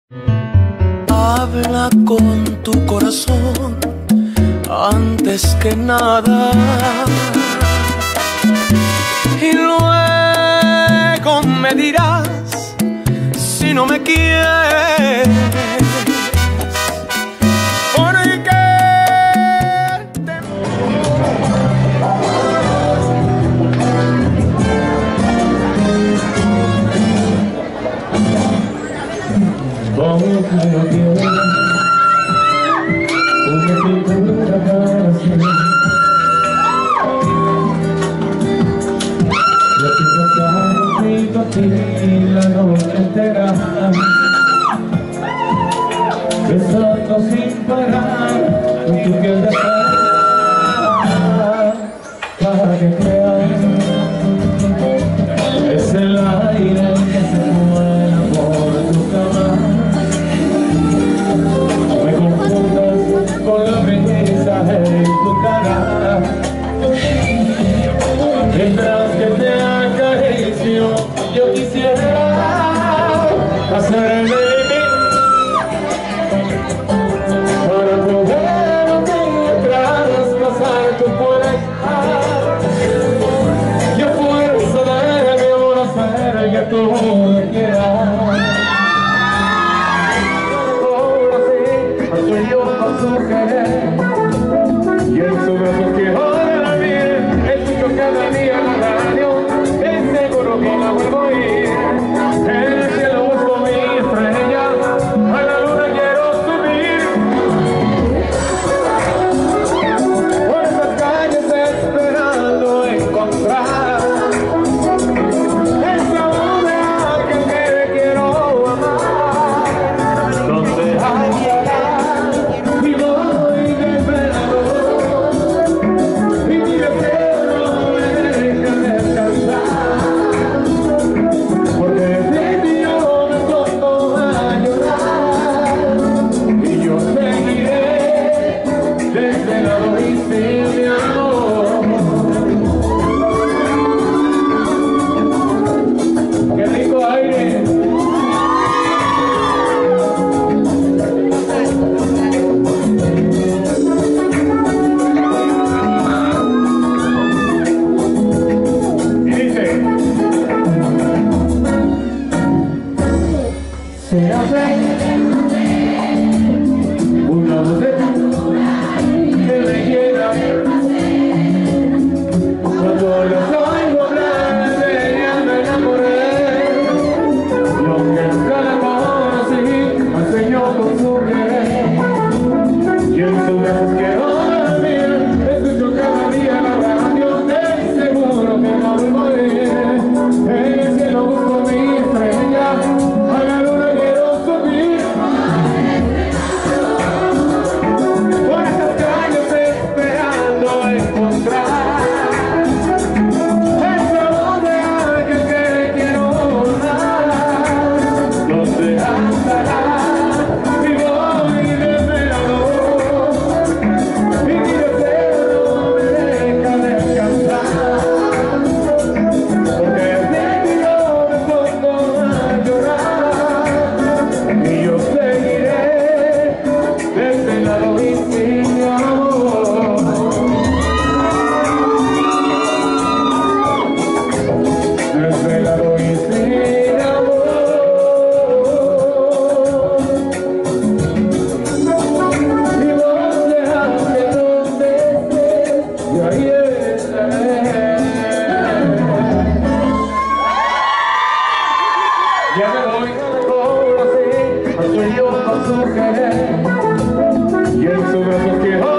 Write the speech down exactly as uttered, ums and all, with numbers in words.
Habla con tu corazón antes que nada y luego me dirás si no me quieres. La noche entera besando sin parar con tu piel de sal para que creas es el aire que se mueve por tu cama. Me confundas con la brisa en tu cara mientras que te acaricio. Yo quisiera hacerme de mí para poder traspasar tu puerta. Yo puedo saber mi amor hacer que tú quieras. Ahora sí, soy yo a su querer y en su beso que ahora bien escucho cada día la radio. Es seguro que la vuelvo a ir. En el cielo busco mi estrella, a la luna quiero subir. Por esas calles esperando encontrar esa mujer que me quiero amar. Donde hallará y voy desvelado y mi deseo me deja descansar. Será una botella que me quiera cuando los oigo hablar de ella me enamoré. Lo que nunca la conocí me enseñó con su querer y en su vez que ahora bien escucho cada día la radio. De seguro que no me moriré. En el cielo busco mi estrella, a la luna ya me voy, ahora sí, soy yo con su querer y en su brazo que